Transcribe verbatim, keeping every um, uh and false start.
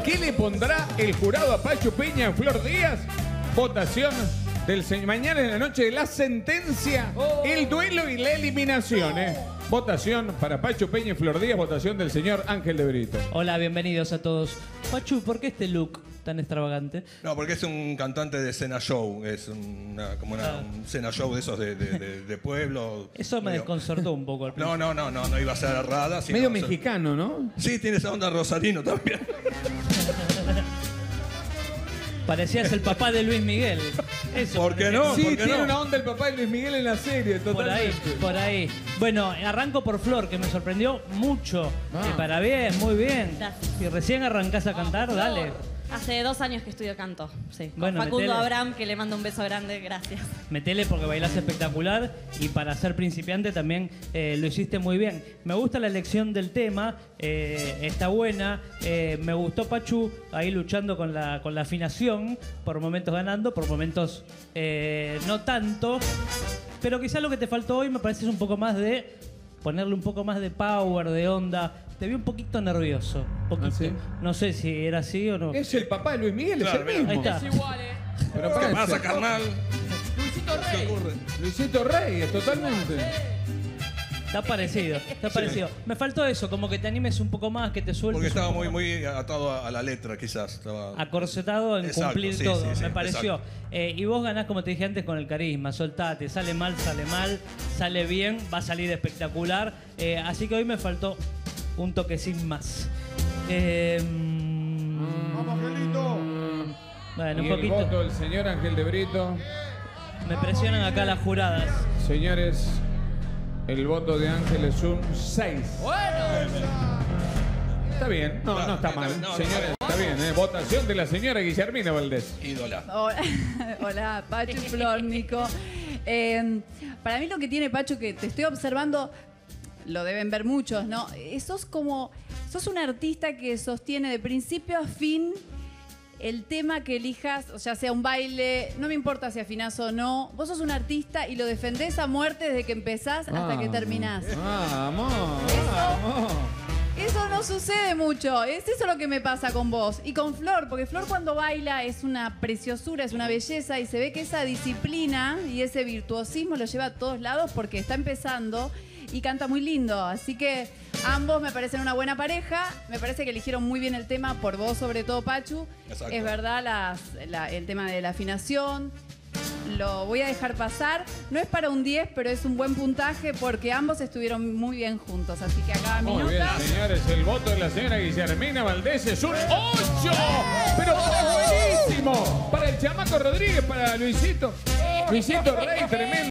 ¿Qué le pondrá el jurado a Pachu Peña en Flor Díaz? Votación del señor. Mañana en la noche de la sentencia, oh. el duelo y la eliminación. ¿eh? Votación para Pachu Peña y Flor Díaz, votación del señor Ángel de Brito. Hola, bienvenidos a todos. Pachu, ¿por qué este look tan extravagante? No, porque es un cantante de cena show, es una, como una, ah. un cena show de esos de, de, de, de pueblo. Eso me medio... desconcertó un poco al principio. No, no, no, no, no iba a ser errada. Medio mexicano, ¿no? Sí, tiene esa onda rosarino también. Parecías el papá de Luis Miguel. Eso ¿Por qué no? Sí, ¿Por qué tiene no? una onda el papá de Luis Miguel en la serie, totalmente. Por ahí, por ahí. Bueno, arranco por Flor, que me sorprendió mucho. Ah. Y para bien, muy bien. Gracias. Si recién arrancás a cantar, oh, dale. Hace dos años que estudio canto, sí. Con bueno, Facundo metele. Abraham, que le mando un beso grande, gracias. Metele porque bailás espectacular y para ser principiante también eh, lo hiciste muy bien. Me gusta la elección del tema, eh, está buena. Eh, me gustó Pachu ahí luchando con la, con la afinación, por momentos ganando, por momentos eh, no tanto. Pero quizás lo que te faltó hoy me parece es un poco más de ponerle un poco más de power, de onda. Te vi un poquito nervioso. Poquito. ¿Ah, sí? No sé si era así o no. Es el papá de Luis Miguel, claro, es el mismo. Ahí está. Es igual, ¿eh? Pero ¿Qué pasa, carnal? Luisito Rey. ¿Qué ocurre? Luisito Rey, totalmente. Está parecido, está parecido. Sí. Me faltó eso, como que te animes un poco más, que te sueltes. Porque estaba muy, muy atado a, a la letra, quizás. Estaba... Acorsetado en exacto, cumplir sí, todo, sí, sí, me pareció. Eh, y vos ganás, como te dije antes, con el carisma. Soltate, sale mal, sale mal, sale bien, va a salir espectacular. Eh, así que hoy me faltó un toquecín más. Eh, ¡Vamos, Angelito! Bueno, y un poquito. El voto del señor Ángel de Brito. Me presionan acá las juradas. Señores, el voto de Ángel es un seis. Bueno. Está bien, no, no está mal. No, Señores, no, está bien. ¿eh? Votación de la señora Guillermina Valdés. Ídola. Hola, hola Pachu, Flor, Nico. Eh, para mí lo que tiene Pachu, que te estoy observando, lo deben ver muchos, ¿no? Sos como, sos un artista que sostiene de principio a fin el tema que elijas, o sea, sea un baile, no me importa si afinás o no. Vos sos un artista y lo defendés a muerte desde que empezás hasta vamos, que terminás. Vamos, eso, vamos. Eso no sucede mucho. Es eso lo que me pasa con vos. Y con Flor, porque Flor cuando baila es una preciosura, es una belleza y se ve que esa disciplina y ese virtuosismo lo lleva a todos lados porque está empezando y canta muy lindo. Así que ambos me parecen una buena pareja. Me parece que eligieron muy bien el tema, por vos sobre todo, Pachu. Exacto. Es verdad las, la, el tema de la afinación. Lo voy a dejar pasar. No es para un diez, pero es un buen puntaje porque ambos estuvieron muy bien juntos. Así que acá mi Muy nota... bien, señores. El voto de la señora Guillermina Valdés es un ocho. Pero buenísimo. Para el chamaco Rodríguez, para Luisito. Luisito Rey, tremendo.